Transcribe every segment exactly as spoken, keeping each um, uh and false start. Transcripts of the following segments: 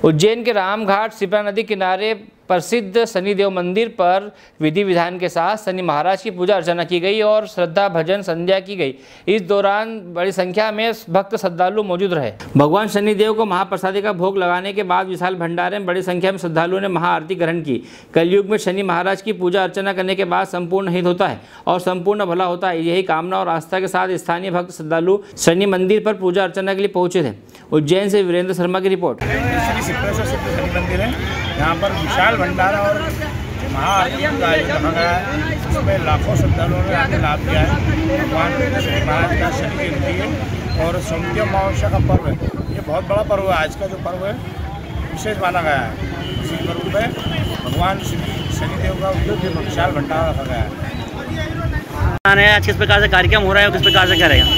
उज्जैन के रामघाट शिप्रा नदी किनारे प्रसिद्ध शनिदेव मंदिर पर विधि विधान के साथ शनि महाराज की पूजा अर्चना की गई और श्रद्धा भजन संध्या की गई। इस दौरान बड़ी संख्या में भक्त श्रद्धालु मौजूद रहे। भगवान शनिदेव को महाप्रसादी का भोग लगाने के बाद विशाल भंडारे में बड़ी संख्या में श्रद्धालुओं ने महाआरती ग्रहण की। कलयुग में शनि महाराज की पूजा अर्चना करने के बाद संपूर्ण हित होता है और संपूर्ण भला होता है। यही कामना और आस्था के साथ स्थानीय भक्त श्रद्धालु शनि मंदिर पर पूजा अर्चना के लिए पहुंचे थे। उज्जैन से वीरेंद्र शर्मा की रिपोर्ट। मंदिर है, यहाँ पर विशाल भंडारा और महाआरती का आयोजन रखा गया है। इसमें लाखों श्रद्धालुओं ने आगे लाभ लिया है। भगवान शनि महाराज का शनि जयंती है और सोमवती अमावस्या का पर्व है। ये बहुत बड़ा पर्व है। आज का जो पर्व है विशेष माना गया है। इसी पर्व में भगवान श्री शनिदेव का विशाल भंडारा रखा गया है। आज किस प्रकार से कार्यक्रम हो रहा है और किस प्रकार से क्या रहेगा?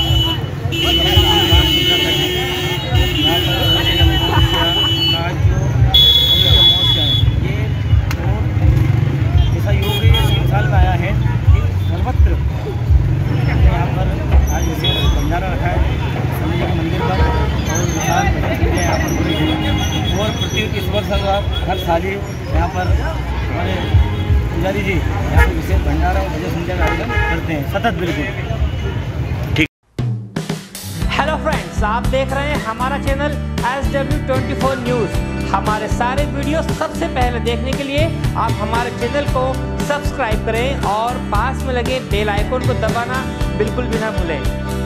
आया है कि सर्वत्र यहाँ पर आज विशेष भंडारा रखा है शनि के मंदिर पर और विशाल यहाँ पर पूरी है और प्रति इस वर्ष हर साल ही यहाँ पर हमारे पुजारी जी यहाँ पर विशेष भंडारा और भजन संध्या का आयोजन करते हैं सतत। बिल्कुल ठीक। हेलो फ्रेंड्स, आप देख रहे हैं हमारा channel S W twenty four news. हमारे सारे वीडियो सबसे पहले देखने के लिए आप हमारे चैनल को सब्सक्राइब करें और पास में लगे बेल आइकन को दबाना बिल्कुल भी ना भूलें।